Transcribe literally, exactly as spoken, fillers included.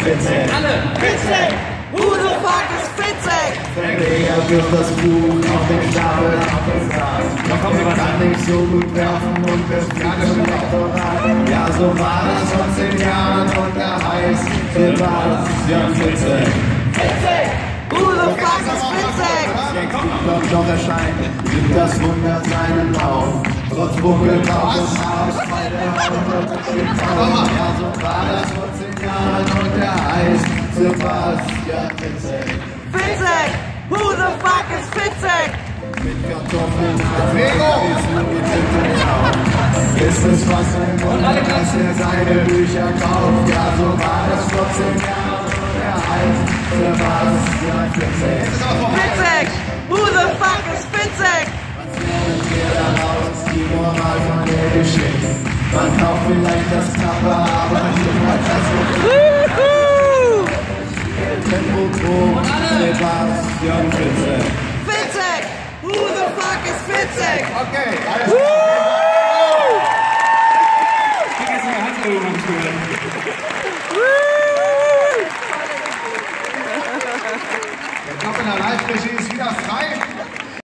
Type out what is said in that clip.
Fitzek. Alle! Fitzek! Who the fuck is Fitzek? Verleger wirft das Buch auf den Stapel abgesagt. Er kann nicht so gut werfen und wirft gerade schon Doktorat. Ja, so war das vor zehn Jahren und er heißt Sebastian Fitzek. Fitzek! Who the fuck is Fitzek? Doch, doch erscheint das Wunder seinen Lauf. Trotz Buckelbauch des Haars bei der Haut wird es getaucht. Ja, so war das vor zehn Jahren und er heißt Sebastian Fitzek. Fitzek! Who the fuck is Fitzek? Mit Kartoffeln ist nur getippt Tauch. Ist es fast ein Wunder, dass er seine Bücher kauft. Ja, so war das vor zehn Jahren und er heißt Sebastian Fitzek. Fitzek! Who the fuck is Fitzek? Die Moral von der Geschichte. Man kauft vielleicht das Kappa, aber niemals das Woohoo! Tempodrom, Sebastian Fitzek. Fitzek! Who the fuck is Fitzek? Okay, alles klar.